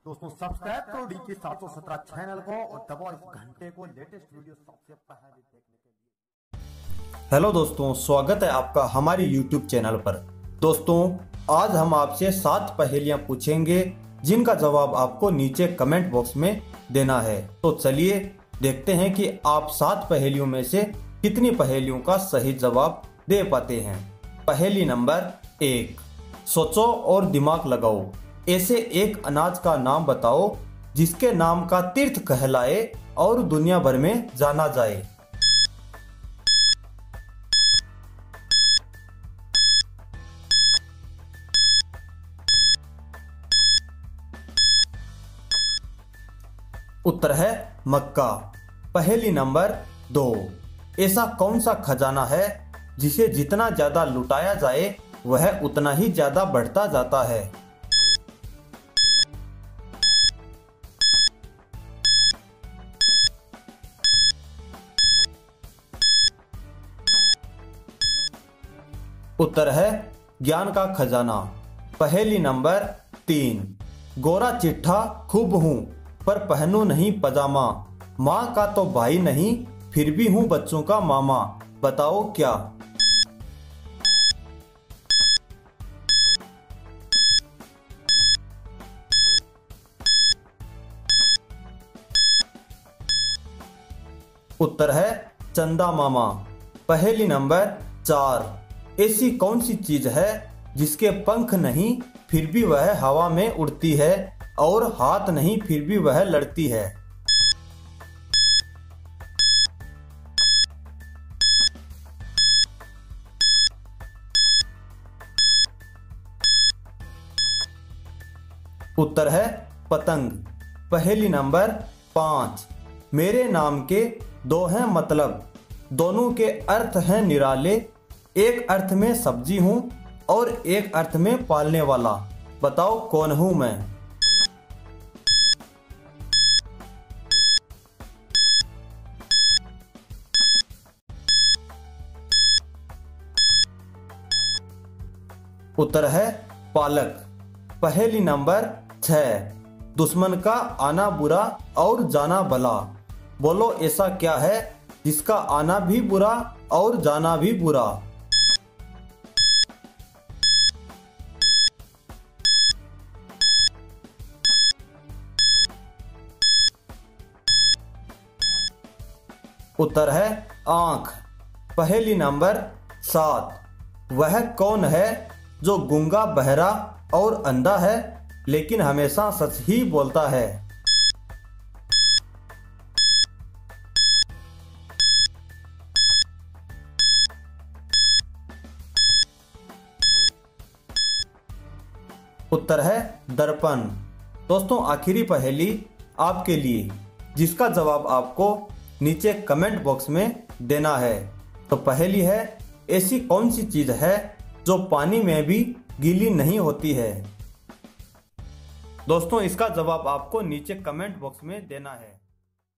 दोस्तों सब्सक्राइब करो DK 717 channel को और दबाओ इस घंटे को लेटेस्ट वीडियो सबसे पहले देखने के लिए। हेलो दोस्तों, स्वागत है आपका हमारी YouTube चैनल पर। दोस्तों आज हम आपसे 7 पहेलियां पूछेंगे जिनका जवाब आपको नीचे कमेंट बॉक्स में देना है। तो चलिए देखते हैं कि आप 7 पहेलियों में से कितनी पहेलियों का सही जवाब दे पाते हैं। पहेली नंबर 1, सोचो और दिमाग लगाओ। ऐसे एक अनाज का नाम बताओ जिसके नाम का तीर्थ कहलाए और दुनिया भर में जाना जाए। उत्तर है मक्का। पहेली नंबर 2, ऐसा कौन सा खजाना है जिसे जितना ज्यादा लुटाया जाए वह उतना ही ज्यादा बढ़ता जाता है। उत्तर है ज्ञान का खजाना। पहेली नंबर 3, गोरा चिट्ठा खूब हूँ पर पहनू नहीं पजामा। माँ का तो भाई नहीं फिर भी हूँ बच्चों का मामा। बताओ क्या। उत्तर है चंदा मामा। पहेली नंबर 4, ऐसी कौन सी चीज है जिसके पंख नहीं फिर भी वह हवा में उड़ती है और हाथ नहीं फिर भी वह लड़ती है। उत्तर है पतंग। पहेली नंबर 5, मेरे नाम के 2 हैं मतलब, दोनों के अर्थ हैं निराले। एक अर्थ में सब्जी हूँ और एक अर्थ में पालने वाला। बताओ कौन हूँ मैं। उत्तर है पालक। पहेली नंबर 6, दुश्मन का आना बुरा और जाना भला। बोलो ऐसा क्या है जिसका आना भी बुरा और जाना भी बुरा। उत्तर है आंख। पहेली नंबर 7, वह कौन है जो गूंगा बहरा और अंधा है लेकिन हमेशा सच ही बोलता है। उत्तर है दर्पण। दोस्तों आखिरी पहेली आपके लिए जिसका जवाब आपको नीचे कमेंट बॉक्स में देना है। तो पहेली है, ऐसी कौन सी चीज है जो पानी में भी गीली नहीं होती है। दोस्तों इसका जवाब आपको नीचे कमेंट बॉक्स में देना है।